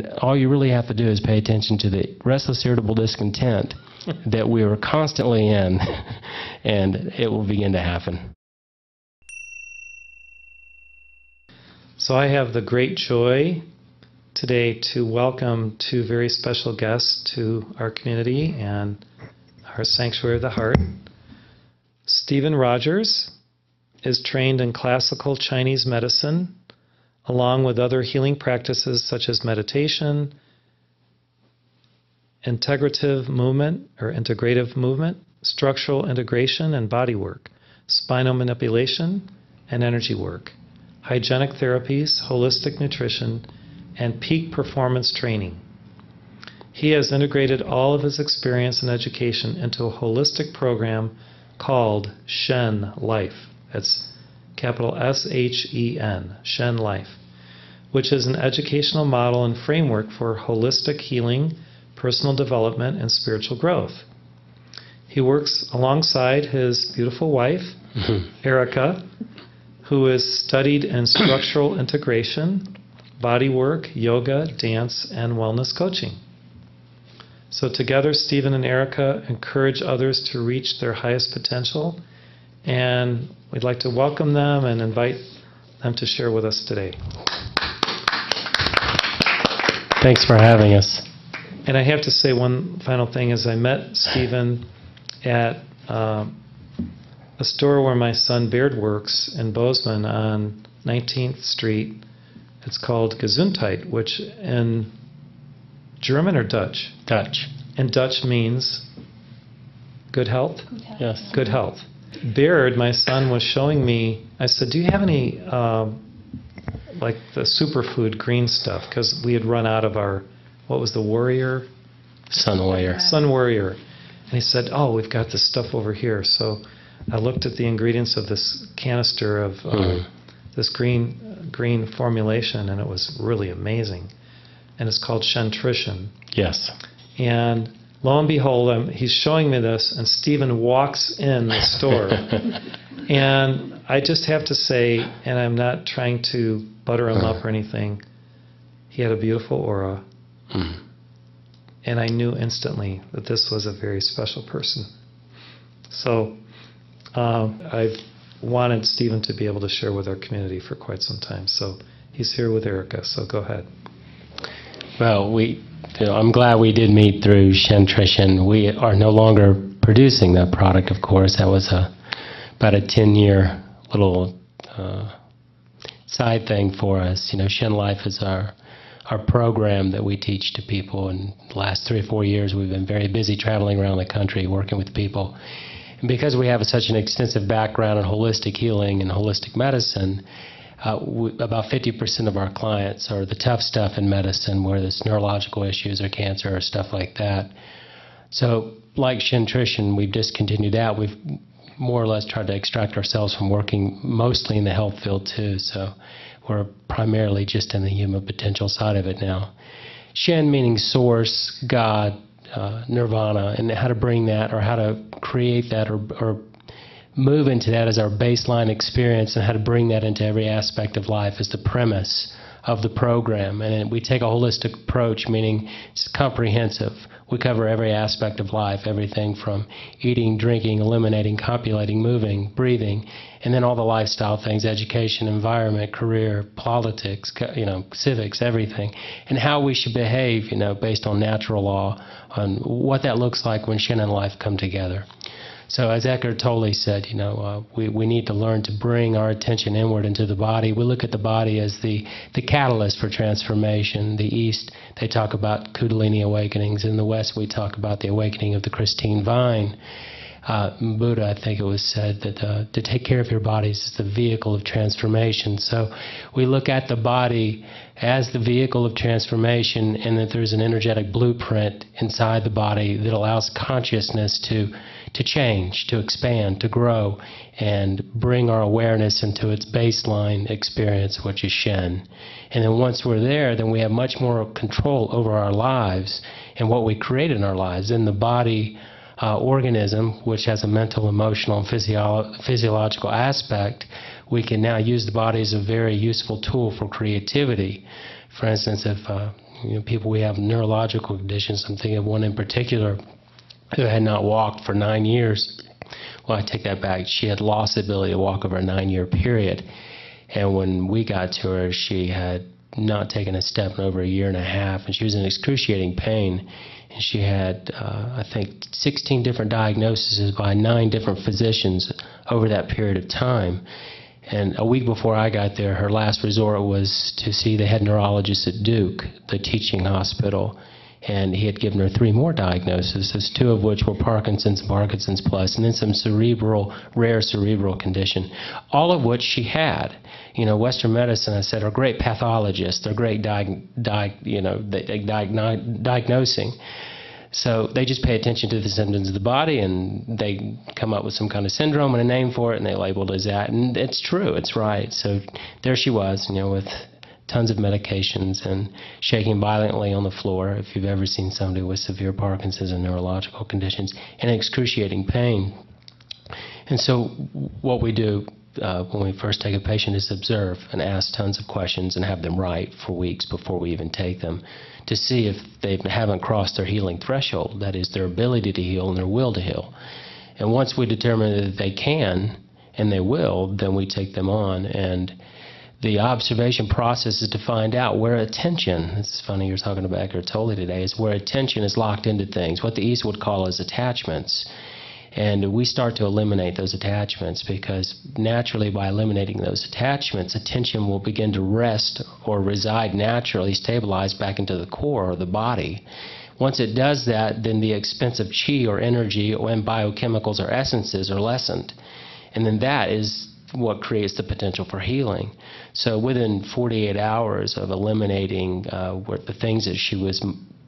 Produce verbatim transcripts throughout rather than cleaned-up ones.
all you really have to do is pay attention to the restless, irritable discontent that we are constantly in, and it will begin to happen. So I have the great joy today to welcome two very special guests to our community and our Sanctuary of the Heart. Stephen Rogers is trained in classical Chinese medicine, along with other healing practices such as meditation, integrative movement or integrative movement, structural integration and body work, spinal manipulation and energy work, hygienic therapies, holistic nutrition, and peak performance training. He has integrated all of his experience and education into a holistic program called Shen-Life. That's capital S H E N, Shen-Life, which is an educational model and framework for holistic healing, personal development, and spiritual growth. He works alongside his beautiful wife, Erica, who is studied in structural integration, body work, yoga, dance, and wellness coaching. So together, Stephen and Erica encourage others to reach their highest potential, and we'd like to welcome them and invite them to share with us today. Thanks for having us. And I have to say one final thing is I met Stephen at uh, a store where my son Baird works in Bozeman on nineteenth Street. It's called Gesundheit, which in German or Dutch? Dutch. And Dutch means good health? Yes. Good health. Baird, my son, was showing me, I said, do you have any, uh, like the superfood green stuff? Because we had run out of our, what was the Warrior? Sun Warrior. Sun Warrior. And he said, oh, we've got this stuff over here. So I looked at the ingredients of this canister of uh, mm. this green green formulation, and it was really amazing. And it's called Shen-Trition. Yes. And lo and behold, um, he's showing me this, and Stephen walks in the store. And I just have to say, and I'm not trying to butter him up or anything, he had a beautiful aura. Mm. And I knew instantly that this was a very special person. So um, I've wanted Stephen to be able to share with our community for quite some time. So he's here with Erica, so go ahead. Well, we, you know, I'm glad we did meet through Shen-Trition. We are no longer producing that product, of course. That was a, about a ten-year little uh, side thing for us. You know, Shen-Life is our our program that we teach to people. And the last three or four years, we've been very busy traveling around the country working with people. And because we have such an extensive background in holistic healing and holistic medicine, Uh, we, about fifty percent of our clients are the tough stuff in medicine, where there's neurological issues or cancer or stuff like that. So, like Shen-Trition, we've discontinued that. We've more or less tried to extract ourselves from working mostly in the health field too. So, we're primarily just in the human potential side of it now. Shen meaning source, God, uh, nirvana, and how to bring that or how to create that or, or move into that as our baseline experience, and how to bring that into every aspect of life is the premise of the program. And we take a holistic approach, meaning it's comprehensive. We cover every aspect of life, everything from eating, drinking, eliminating, copulating, moving, breathing, and then all the lifestyle things, education, environment, career, politics, you know, civics, everything, and how we should behave, you know, based on natural law, on what that looks like when Shen and life come together. So as Eckhart Tolle said, you know, uh, we, we need to learn to bring our attention inward into the body. We look at the body as the, the catalyst for transformation. The East, they talk about Kundalini awakenings. In the West, we talk about the awakening of the Christine Vine. Uh, Buddha, I think it was said, that uh, to take care of your bodies is the vehicle of transformation. So we look at the body as the vehicle of transformation, and that there's an energetic blueprint inside the body that allows consciousness to to change, to expand, to grow, and bring our awareness into its baseline experience, which is Shen. And then once we're there, then we have much more control over our lives and what we create in our lives. In the body uh, organism, which has a mental, emotional, and physio- physiological aspect, we can now use the body as a very useful tool for creativity. For instance, if uh, You know, people we have neurological conditions. I'm thinking of one in particular who had not walked for nine years. Well, I take that back. She had lost the ability to walk over a nine-year period. And when we got to her, she had not taken a step in over a year and a half, and she was in excruciating pain. And she had, uh, I think, sixteen different diagnoses by nine different physicians over that period of time. And a week before I got there, her last resort was to see the head neurologist at Duke, the teaching hospital. And he had given her three more diagnoses, two of which were Parkinson's and Parkinson's plus, and then some cerebral, rare cerebral condition, all of which she had. You know, Western medicine, I said, are great pathologists. They're great, diag- diag- you know, they, they diagno- diagnosing. So they just pay attention to the symptoms of the body, and they come up with some kind of syndrome and a name for it, and they label it as that. And it's true. It's right. So there she was, you know, with tons of medications and shaking violently on the floor, if you've ever seen somebody with severe Parkinson's and neurological conditions, and excruciating pain. And so what we do uh, when we first take a patient is observe and ask tons of questions and have them write for weeks before we even take them to see if they haven't crossed their healing threshold, that is, their ability to heal and their will to heal. And once we determine that they can and they will, then we take them on. And the observation process is to find out where attention, this is funny you're talking about Eckhart Tolle today, is where attention is locked into things, what the East would call as attachments. And we start to eliminate those attachments, because naturally by eliminating those attachments, attention will begin to rest or reside naturally, stabilize back into the core of the body. Once it does that, then the expense of chi or energy and biochemicals or essences are lessened. And then that is what creates the potential for healing. So within forty-eight hours of eliminating uh, the things that she was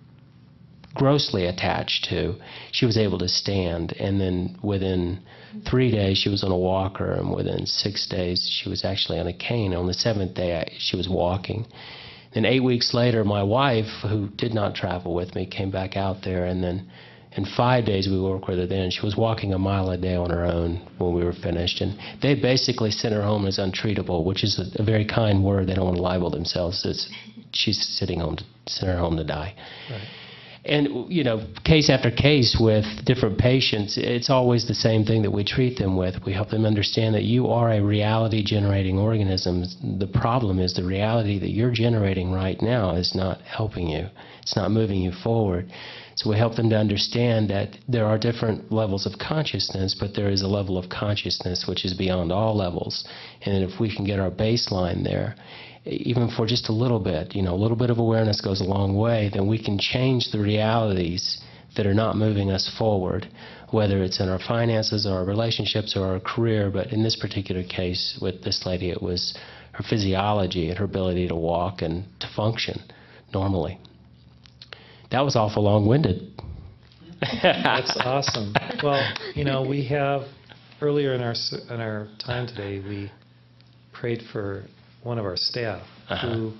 grossly attached to, she was able to stand. And then within three days, she was on a walker, and within six days, she was actually on a cane. On the seventh day, she was walking. Then eight weeks later, my wife, who did not travel with me, came back out there, and then in five days, we worked with her then. She was walking a mile a day on her own when we were finished. And they basically sent her home as untreatable, which is a, a very kind word. They don't want to libel themselves. It's, she's sitting home to send her home to die. Right. And, you know, case after case with different patients, it's always the same thing that we treat them with. We help them understand that you are a reality-generating organism. The problem is the reality that you're generating right now is not helping you. It's not moving you forward. So we help them to understand that there are different levels of consciousness, but there is a level of consciousness which is beyond all levels. And if we can get our baseline there, even for just a little bit, you know, a little bit of awareness goes a long way, then we can change the realities that are not moving us forward, whether it's in our finances or our relationships or our career. But in this particular case with this lady, it was her physiology and her ability to walk and to function normally. That was awful long-winded. That's awesome. Well, you know, we have, earlier in our in our time today, we prayed for one of our staff uh-huh. who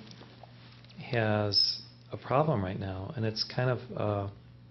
has a problem right now, and it's kind of, uh,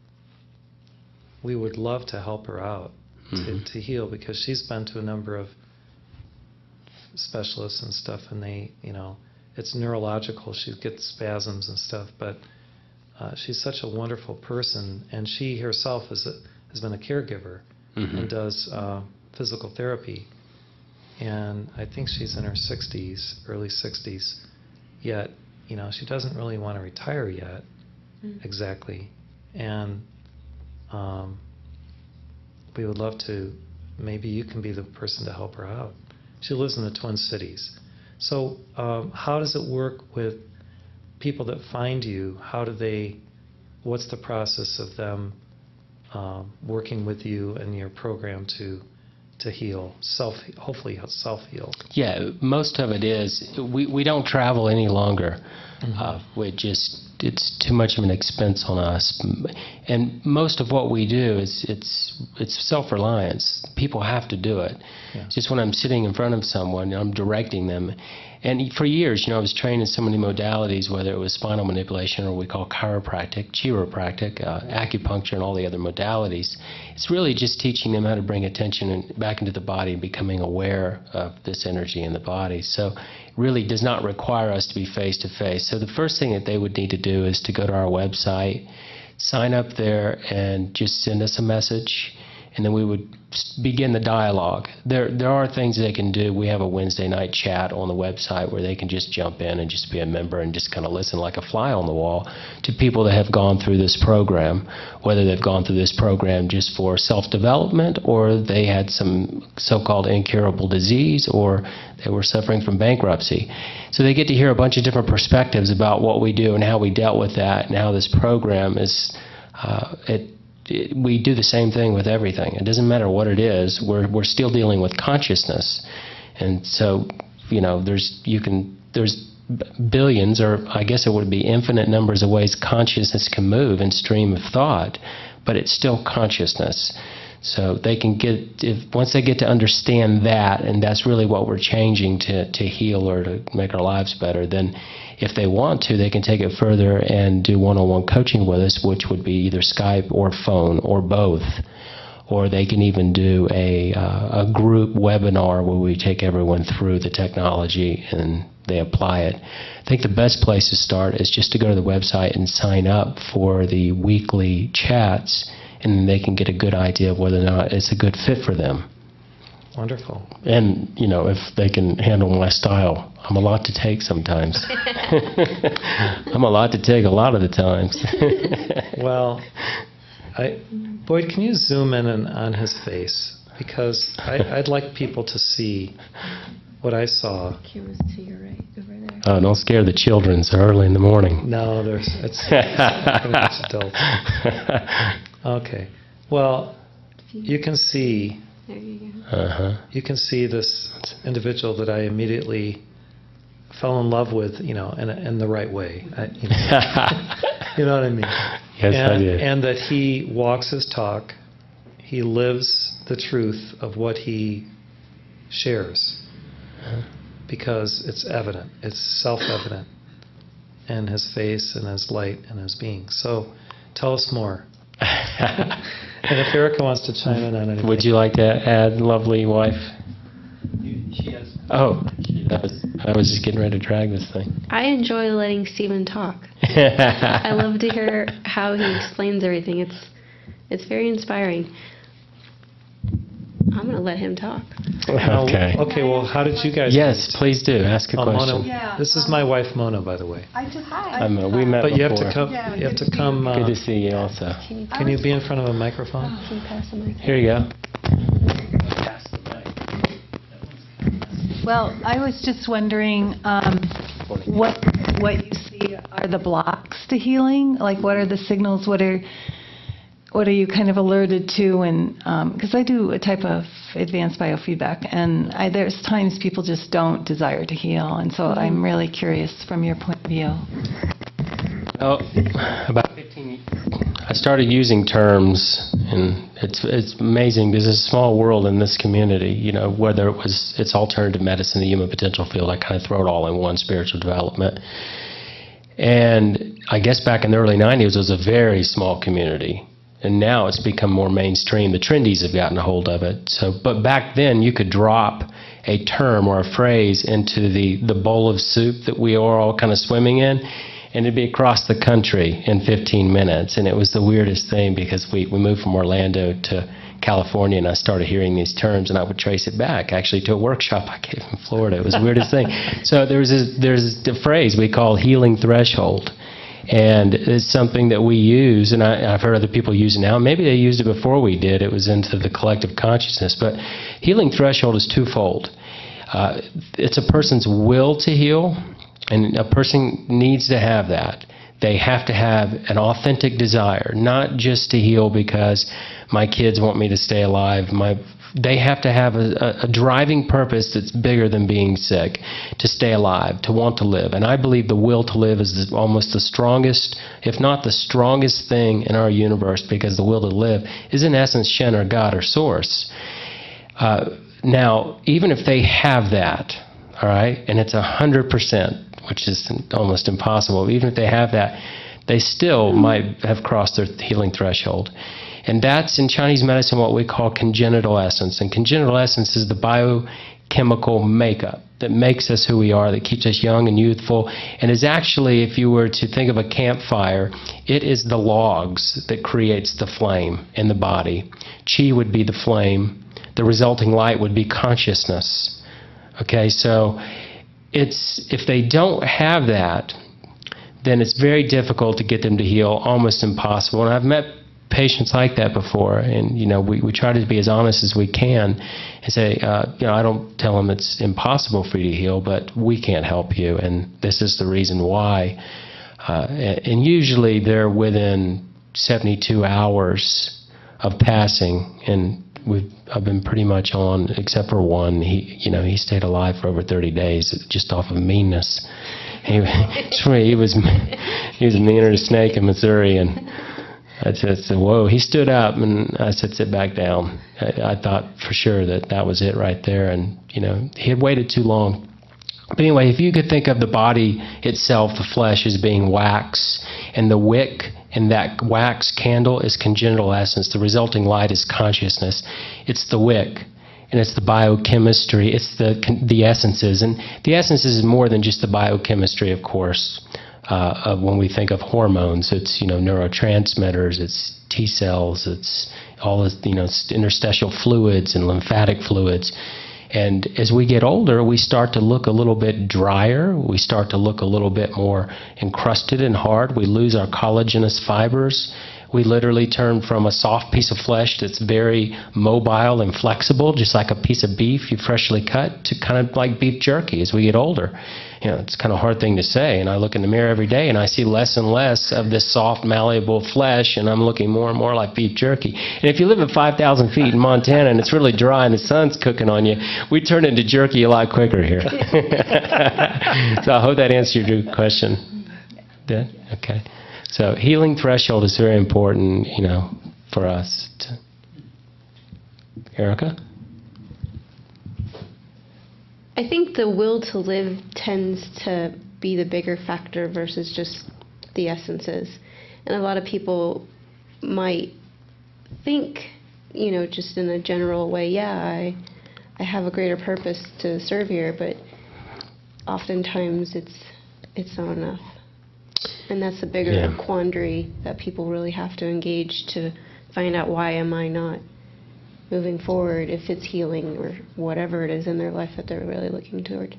we would love to help her out mm-hmm. to, to heal, because she's been to a number of specialists and stuff, and they, you know, it's neurological. She gets spasms and stuff, but uh, she's such a wonderful person, and she herself is a, has been a caregiver mm-hmm. and does uh, physical therapy. And I think she's in her sixties, early sixties, yet, you know, she doesn't really want to retire yet, mm. exactly. And um, we would love to, maybe you can be the person to help her out. She lives in the Twin Cities. So um, how does it work with people that find you? How do they, what's the process of them um, working with you and your program to to heal, self, hopefully self-heal? Yeah, most of it is, we, we don't travel any longer. Mm-hmm. Uh, we just, it's too much of an expense on us. And most of what we do is, it's it's self-reliance. People have to do it. Yeah. Just when I'm sitting in front of someone, I'm directing them, And for years, you know, I was trained in so many modalities, whether it was spinal manipulation or what we call chiropractic, chiropractic, uh, acupuncture, and all the other modalities. It's really just teaching them how to bring attention in, back into the body and becoming aware of this energy in the body. So it really does not require us to be face-to-face. So the first thing that they would need to do is to go to our website, sign up there, and just send us a message, and then we would begin the dialogue. There there are things they can do. We have a Wednesday night chat on the website where they can just jump in and just be a member and just kind of listen like a fly on the wall to people that have gone through this program, whether they've gone through this program just for self-development or they had some so-called incurable disease or they were suffering from bankruptcy. So they get to hear a bunch of different perspectives about what we do and how we dealt with that and how this program is, uh, it we do the same thing with everything. It doesn't matter what it is. We're we're still dealing with consciousness, and so you know there's you can there's billions, or I guess it would be infinite numbers of ways consciousness can move and stream of thought, but it's still consciousness. So they can get if once they get to understand that, and that's really what we're changing to to heal or to make our lives better. Then, if they want to, they can take it further and do one-on-one coaching with us, which would be either Skype or phone or both. Or they can even do a, uh, a group webinar where we take everyone through the technology and they apply it. I think the best place to start is just to go to the website and sign up for the weekly chats, and then they can get a good idea of whether or not it's a good fit for them. Wonderful. And, you know, if they can handle my style. I'm a lot to take sometimes. I'm a lot to take a lot of the times. Well, I, Boyd, can you zoom in on, on his face? Because I, I'd like people to see what I saw. Camera's to your right, over there. Oh, don't scare the children so early in the morning. No, there's it's, it's adults. Okay. Well, you can see... There you go. Uh-huh. You can see this individual that I immediately fell in love with, you know, in, a, in the right way. I, you, know, you know what I mean? Yes, and, I do. And that he walks his talk. He lives the truth of what he shares. Uh-huh. Because it's evident. It's self-evident in his face and his light and his being. So tell us more. And if Erica wants to chime in on anything. Would you like to add, lovely wife? She has. Oh, I was, I was just getting ready to drag this thing. I enjoy letting Stephen talk. I love to hear how he explains everything. It's it's very inspiring. I'm going to let him talk. Okay. Okay, well, how did you guys Yes, meet? please do. Ask a Oh, question. Mona, Yeah, this is um, my wife, Mona, by the way. I just, I'm, uh, we met But you have before. to come. Yeah, You have good to to see come. you. Uh, Good to see you also. Can you, Can you be in front of a microphone? can you pass the mic? Here you go. well, I was just wondering um, what what you see are the blocks to healing? Like, what are the signals? What are what are you kind of alerted to? And because I do a type of advanced biofeedback, and I, there's times people just don't desire to heal, and so I'm really curious from your point of view. Oh, about fifteen. I started using terms, and it's it's amazing. There's a small world in this community. You know, whether it was it's alternative medicine, the human potential field. I kind of throw it all in one. Spiritual development, and I guess back in the early nineties, it was a very small community. And now it's become more mainstream. The trendies have gotten a hold of it. So, but back then you could drop a term or a phrase into the, the bowl of soup that we are all kind of swimming in, and it'd be across the country in fifteen minutes. And it was the weirdest thing because we, we moved from Orlando to California, and I started hearing these terms, and I would trace it back actually to a workshop I gave in Florida. It was the weirdest thing. So there's this, there's a phrase we call healing threshold. And it's something that we use, and I, I've heard other people use it now. Maybe they used it before we did. It was into the collective consciousness. But healing threshold is twofold. Uh, it's a person's will to heal, and a person needs to have that. They have to have an authentic desire, not just to heal because my kids want me to stay alive. My They have to have a, a driving purpose that's bigger than being sick, to stay alive, to want to live. And I believe the will to live is the, almost the strongest, if not the strongest thing in our universe, because the will to live is in essence Shen or God or Source. Uh, now, even if they have that, all right? And it's one hundred percent, which is almost impossible. Even if they have that, they still might have crossed their healing threshold. And that's, in Chinese medicine, what we call congenital essence. And congenital essence is the biochemical makeup that makes us who we are, that keeps us young and youthful, and is actually, if you were to think of a campfire, it is the logs that creates the flame in the body. Qi would be the flame. The resulting light would be consciousness. Okay, so it's, if they don't have that, then it's very difficult to get them to heal, almost impossible. And I've met patients like that before, and you know, we, we try to be as honest as we can and say, uh, you know, I don't tell them it's impossible for you to heal, but we can't help you, and this is the reason why. Uh, and usually they're within seventy-two hours of passing, and we've I've been pretty much on, except for one. He, you know, he stayed alive for over thirty days just off of meanness. He, he was he was meaner than a snake in Missouri, and I said, whoa, he stood up, and I said, sit back down. I, I thought for sure that that was it right there, and, you know, he had waited too long. But anyway, if you could think of the body itself, the flesh, as being wax, and the wick in that wax candle is congenital essence, the resulting light is consciousness. It's the wick, and it's the biochemistry, it's the, the essences. And the essences is more than just the biochemistry, of course. Uh, of when we think of hormones, it's, you know, neurotransmitters, it's T cells, it's all this, you know, interstitial fluids and lymphatic fluids. And as we get older, we start to look a little bit drier. We start to look a little bit more encrusted and hard. We lose our collagenous fibers. We literally turn from a soft piece of flesh that's very mobile and flexible, just like a piece of beef you freshly cut, to kind of like beef jerky as we get older. You know, it's kind of a hard thing to say, and I look in the mirror every day and I see less and less of this soft, malleable flesh, and I'm looking more and more like beef jerky. And if you live at five thousand feet in Montana and it's really dry and the sun's cooking on you, we turn into jerky a lot quicker here. So I hope that answered your question. Did? Okay. So healing threshold is very important, you know, for us. To... Erica? I think the will to live tends to be the bigger factor versus just the essences. And a lot of people might think, you know, just in a general way, yeah, I, I have a greater purpose to serve here, but oftentimes it's it's not enough. And that's the bigger yeah. quandary that people really have to engage to find out, why am I not moving forward, if it's healing or whatever it is in their life that they're really looking toward.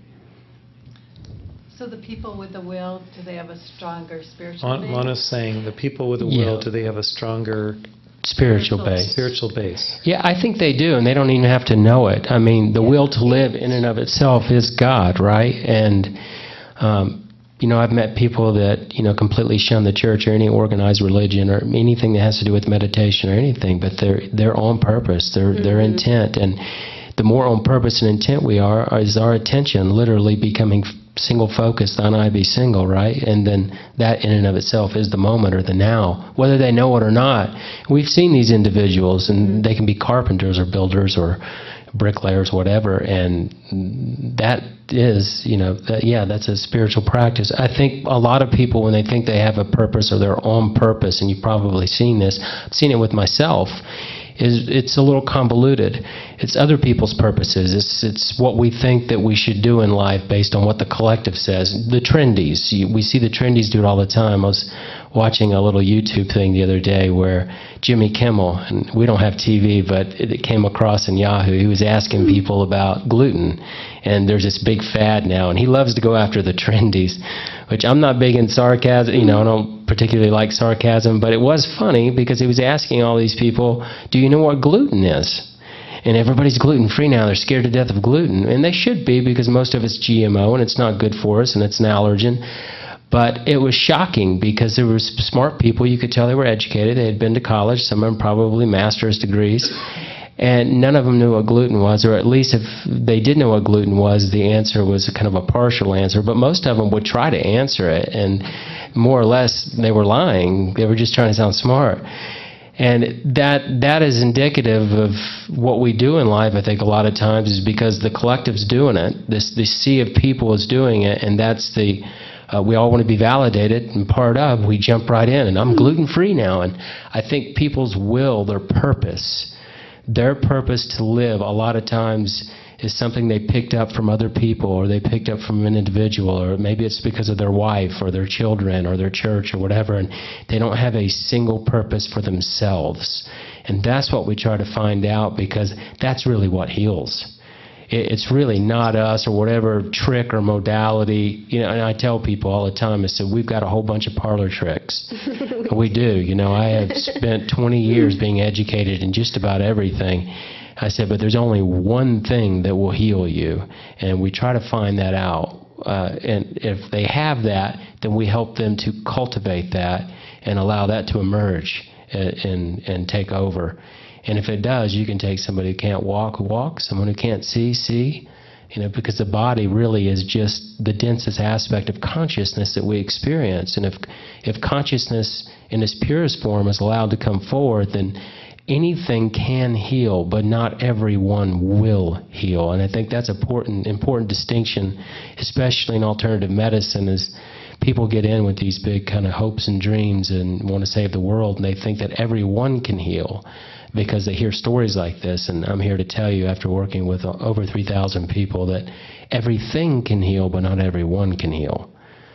So the people with the will, do they have a stronger spiritual Mon- base? Mona's saying the people with the yeah. will, do they have a stronger spiritual, spiritual base? Spiritual base. Yeah, I think they do, and they don't even have to know it. I mean, the yeah. will to live in and of itself is God, right? And um, you know, I've met people that, you know, completely shun the church or any organized religion or anything that has to do with meditation or anything, but they're they're on purpose, they're mm-hmm. they're intent, and the more on purpose and intent we are, is our attention literally becoming single focused on I be single, right? And then that in and of itself is the moment or the now, whether they know it or not. We've seen these individuals, and mm-hmm. they can be carpenters or builders or bricklayers, whatever, and that is, you know, that, yeah, that's a spiritual practice. I think a lot of people, when they think they have a purpose or they're on purpose, and you've probably seen this, I've seen it with myself, is it's a little convoluted. It's other people's purposes. It's it's what we think that we should do in life based on what the collective says. The trendies, you, we see the trendies do it all the time. I was watching a little YouTube thing the other day where Jimmy Kimmel, and we don't have T V, but it, it came across in Yahoo, he was asking people about gluten. And there's this big fad now, and he loves to go after the trendies, which I'm not big in sarcasm, you know, I don't particularly like sarcasm, but it was funny because he was asking all these people, do you know what gluten is? And everybody's gluten-free now. They're scared to death of gluten. And they should be, because most of it's G M O, and it's not good for us, and it's an allergen. But it was shocking because there were smart people. You could tell they were educated. They had been to college, some of them probably master's degrees. And none of them knew what gluten was, or at least if they did know what gluten was, the answer was kind of a partial answer. But most of them would try to answer it, and more or less they were lying. They were just trying to sound smart. And that that is indicative of what we do in life, I think, a lot of times, is because the collective's doing it. This the sea of people is doing it, and that's the uh, we all want to be validated and part of. We jump right in, and I'm gluten-free now. And I think people's will, their purpose, their purpose to live, a lot of times is something they picked up from other people, or they picked up from an individual, or maybe it's because of their wife or their children or their church or whatever, and they don't have a single purpose for themselves. And that's what we try to find out, because that's really what heals. It's really not us or whatever trick or modality. You know, and I tell people all the time, I said, we've got a whole bunch of parlor tricks. We do. You know, I have spent twenty years being educated in just about everything. I said, but there's only one thing that will heal you, and we try to find that out. Uh, and if they have that, then we help them to cultivate that and allow that to emerge and, and, and take over. And if it does, you can take somebody who can't walk, walk, someone who can't see, see. You know, because the body really is just the densest aspect of consciousness that we experience. And if if consciousness in its purest form is allowed to come forward, then anything can heal, but not everyone will heal. And I think that's an important, important distinction, especially in alternative medicine, is people get in with these big kind of hopes and dreams and want to save the world, and they think that everyone can heal because they hear stories like this. And I'm here to tell you, after working with over three thousand people, that everything can heal, but not everyone can heal.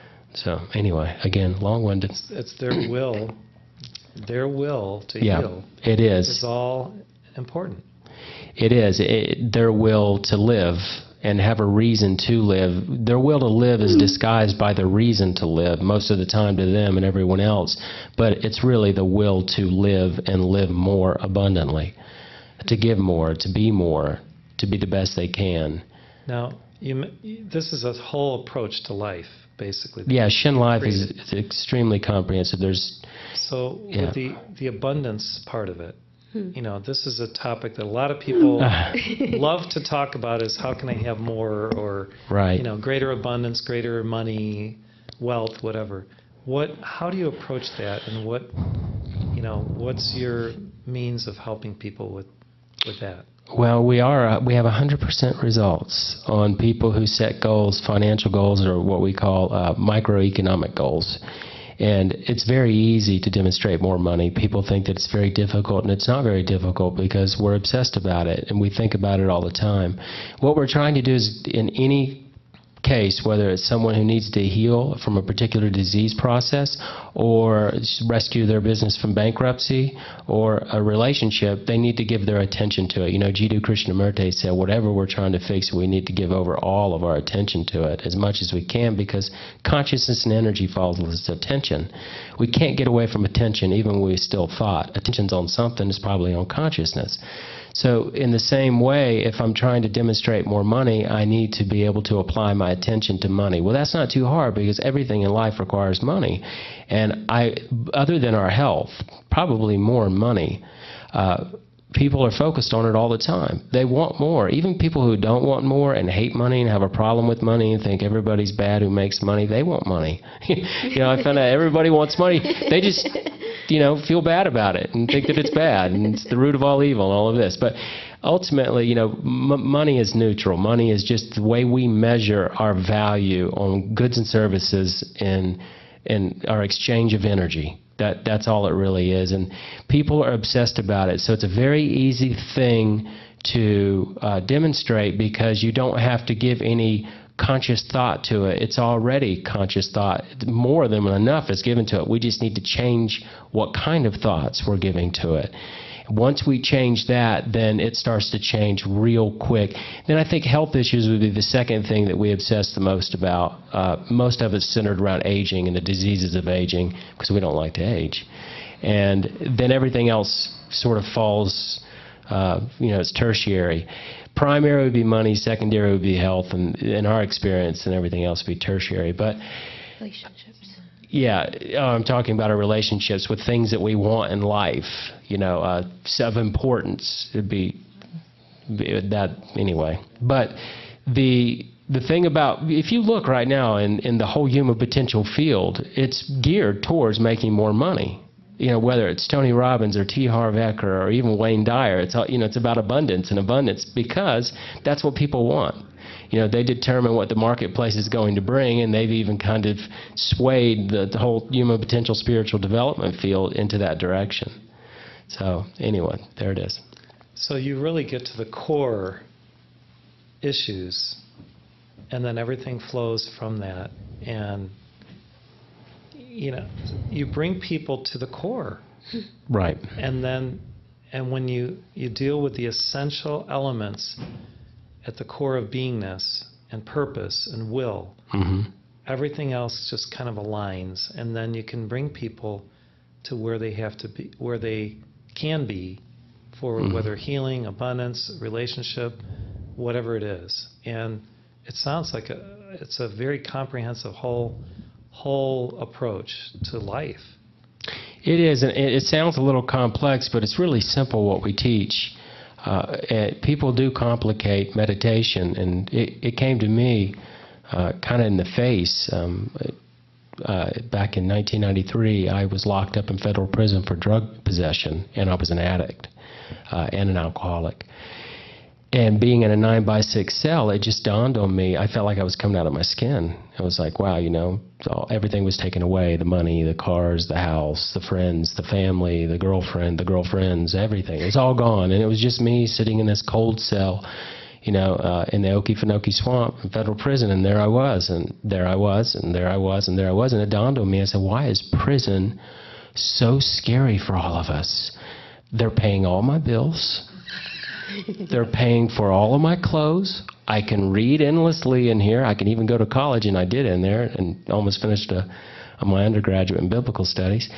So anyway, again, long-winded. It's, it's their will. Their will to yeah, heal it is. is all important. It is. It, their will to live and have a reason to live. Their will to live is disguised by the reason to live most of the time to them and everyone else. But it's really the will to live and live more abundantly, to give more, to be more, to be the best they can. Now, you, this is a whole approach to life, basically. Yeah, Shen-Life is, is extremely comprehensive. There's So yeah. with the, the abundance part of it, hmm. you know, this is a topic that a lot of people love to talk about, is how can I have more, or, right. you know, greater abundance, greater money, wealth, whatever. What, how do you approach that, and what, you know, what's your means of helping people with, with that? Well, we are uh, we have one hundred percent results on people who set goals, financial goals, or what we call uh, microeconomic goals. And it's very easy to demonstrate more money. People think that it's very difficult, and it's not very difficult because we're obsessed about it, and we think about it all the time. What we're trying to do is, in any case, whether it's someone who needs to heal from a particular disease process, or rescue their business from bankruptcy, or a relationship, they need to give their attention to it. You know, Jiddu Krishnamurti said, whatever we're trying to fix, we need to give over all of our attention to it as much as we can, because consciousness and energy follows attention. We can't get away from attention even when we still thought. Attention's on something, it's probably on consciousness. So in the same way, if I'm trying to demonstrate more money, I need to be able to apply my attention to money. Well, that's not too hard, because everything in life requires money. And I, other than our health, probably more money. Uh, people are focused on it all the time. They want more. Even people who don't want more and hate money and have a problem with money and think everybody's bad who makes money, they want money. You know, I found out everybody wants money. They just, you know, feel bad about it and think that it's bad and it's the root of all evil and all of this. But ultimately, you know, m- money is neutral. Money is just the way we measure our value on goods and services and, and our exchange of energy. That that's all it really is. And people are obsessed about it. So it's a very easy thing to uh, demonstrate, because you don't have to give any conscious thought to it. It's already conscious thought. More than enough is given to it. We just need to change what kind of thoughts we're giving to it. Once we change that, then it starts to change real quick. Then I think health issues would be the second thing that we obsess the most about. Uh, most of it's centered around aging and the diseases of aging, because we don't like to age. And then everything else sort of falls, uh, you know, it's tertiary. Primary would be money, secondary would be health, and in our experience, and everything else would be tertiary. But Relationships. Yeah, oh, I'm talking about our relationships with things that we want in life, you know, uh, of importance. It'd be, be that anyway. But the the thing about, if you look right now in, in the whole human potential field, it's geared towards making more money. You know, whether it's Tony Robbins or T. Harv Eker or even Wayne Dyer, it's all, you know, it's about abundance and abundance because that's what people want. You know, they determine what the marketplace is going to bring, and they've even kind of swayed the, the whole human potential spiritual development field into that direction. So anyway, there it is. So you really get to the core issues, and then everything flows from that. And, you know, you bring people to the core. Right. And then, and when you, you deal with the essential elements at the core of beingness and purpose and will, Mm-hmm. everything else just kind of aligns, and then you can bring people to where they have to be, where they can be, for Mm-hmm. whether healing, abundance, relationship, whatever it is. And it sounds like a, it's a very comprehensive whole whole approach to life. It is, and it, it sounds a little complex, but it's really simple what we teach. Uh, and people do complicate meditation, and it, it came to me uh, kind of in the face. Um, uh, back in nineteen ninety-three, I was locked up in federal prison for drug possession, and I was an addict uh, and an alcoholic. And being in a nine by six cell, it just dawned on me, I felt like I was coming out of my skin. I was like, wow, you know, all, everything was taken away, the money, the cars, the house, the friends, the family, the girlfriend, the girlfriends, everything. It was all gone, and it was just me sitting in this cold cell, you know, uh, in the Okefenokee Swamp in federal prison, and there I was, and there I was, and there I was, and there I was, and it dawned on me, I said, why is prison so scary for all of us? They're paying all my bills. They're paying for all of my clothes. I can read endlessly in here. I can even go to college, and I did in there, and almost finished a, a, my undergraduate in biblical studies.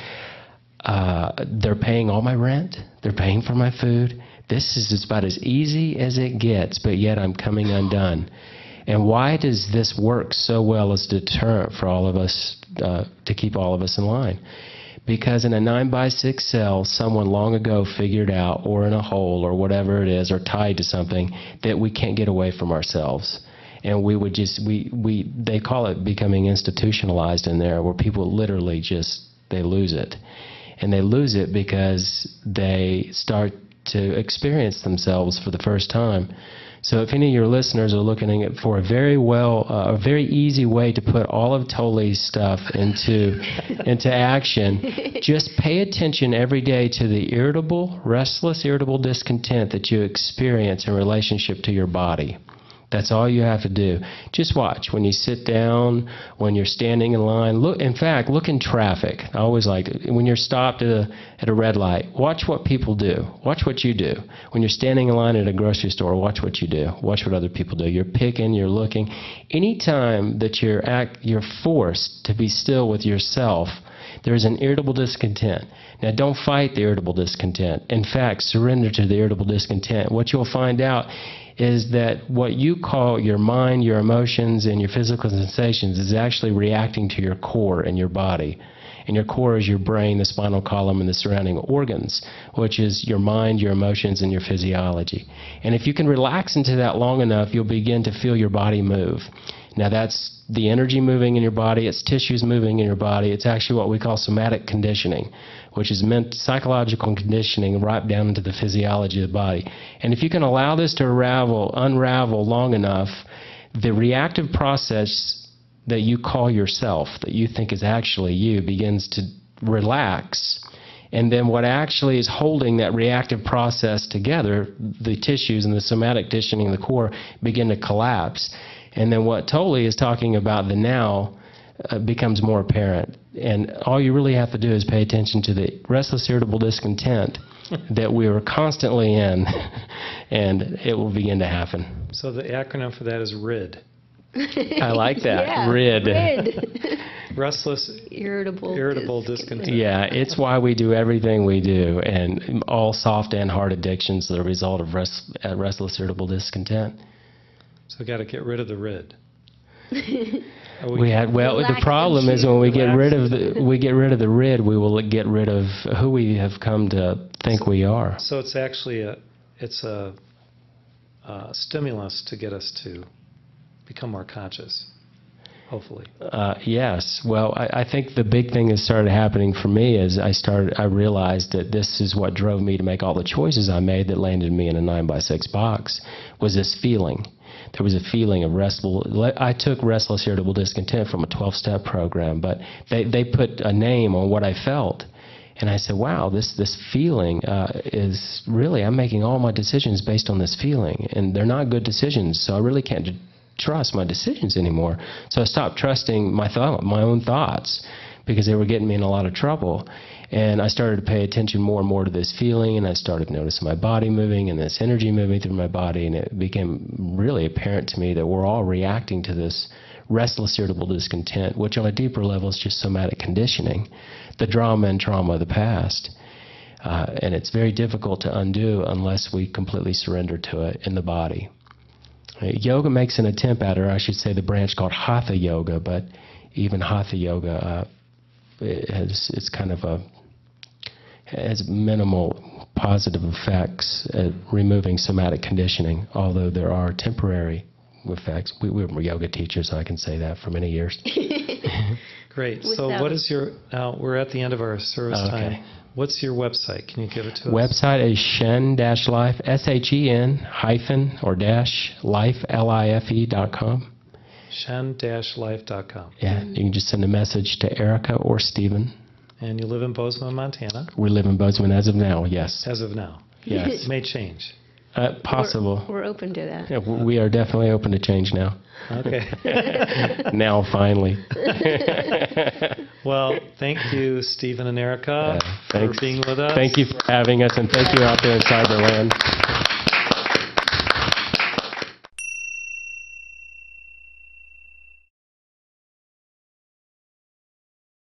Uh, they're paying all my rent. They're paying for my food. This is about as easy as it gets, but yet I'm coming undone. And why does this work so well as a deterrent for all of us, uh, to keep all of us in line? Because in a nine by six cell, someone long ago figured out, or in a hole, or whatever it is, or tied to something, that we can't get away from ourselves. And we would just, we, we they call it becoming institutionalized in there, where people literally just, they lose it. And they lose it because they start to experience themselves for the first time. So if any of your listeners are looking at for a very well, uh, a very easy way to put all of Toli's stuff into into action, just pay attention every day to the irritable, restless, irritable discontent that you experience in relationship to your body. That's all you have to do. Just watch when you sit down, when you're standing in line. Look, in fact, look in traffic. I always like it. When you're stopped at a, at a red light, watch what people do. Watch what you do. When you're standing in line at a grocery store, watch what you do. Watch what other people do. You're picking, you're looking. Anytime that you're act, you're forced to be still with yourself, there's an irritable discontent. Now, don't fight the irritable discontent. In fact, surrender to the irritable discontent. What you'll find out is that what you call your mind, your emotions, and your physical sensations is actually reacting to your core and your body. And your core is your brain, the spinal column, and the surrounding organs, which is your mind, your emotions, and your physiology. And if you can relax into that long enough, you'll begin to feel your body move. Now, that's the energy moving in your body. It's tissues moving in your body. It's actually what we call somatic conditioning, which is meant psychological conditioning right down into the physiology of the body. And if you can allow this to unravel, unravel long enough, the reactive process that you call yourself, that you think is actually you, begins to relax. And then what actually is holding that reactive process together, the tissues and the somatic conditioning in the core, begin to collapse. And then what Toli is talking about, the now, uh, becomes more apparent. And all you really have to do is pay attention to the restless, irritable discontent that we are constantly in, and it will begin to happen. So the acronym for that is RID. I like that. Yeah, RID. rid. Restless, Irritable. irritable discontent. discontent. Yeah, it's why we do everything we do, and all soft and hard addictions are the result of rest, uh, restless, irritable discontent. So we got to get rid of the RID. Are We had well. Relax the problem and is when we choose. get rid of the we get rid of the rid, we will get rid of who we have come to think we are. So it's actually a it's a, a stimulus to get us to become more conscious. hopefully. Uh, yes. Well, I, I think the big thing that started happening for me is I started. I realized that this is what drove me to make all the choices I made that landed me in a nine by six box. Was this feeling? There was a feeling of restful. I took restless, irritable discontent from a twelve-step program, but they they put a name on what I felt, and I said, "Wow, this this feeling uh, is really. I'm making all my decisions based on this feeling, and they're not good decisions. So I really can't." trust my decisions anymore. So I stopped trusting my thought, my own thoughts, because they were getting me in a lot of trouble. And I started to pay attention more and more to this feeling, and I started noticing my body moving and this energy moving through my body, and it became really apparent to me that we're all reacting to this restless, irritable discontent, which on a deeper level is just somatic conditioning, the drama and trauma of the past. Uh, and it's very difficult to undo unless we completely surrender to it in the body. Yoga makes an attempt at it, or I should say the branch called Hatha Yoga, but even Hatha Yoga uh, it has, it's kind of a, has minimal positive effects at removing somatic conditioning, although there are temporary effects. We, we were yoga teachers, so I can say that for many years. Great. Without So what is your, now we're at the end of our service Okay. time. What's your website? Can you give it to us? Website is Shen-Life, S H E N hyphen or dash life, L I F E dot com. Shen Life dot com. Yeah, you can just send a message to Erica or Stephen. And you live in Bozeman, Montana, We live in Bozeman as of now, yes. as of now. Yes. It may change. Uh, possible. We're, we're open to that. Yeah, w- we are definitely open to change now. Okay. Now, finally. Well, thank you, Stephen and Erica, Yeah, for thanks. being with us. Thank you for having us, and thank you out there in Cyberland.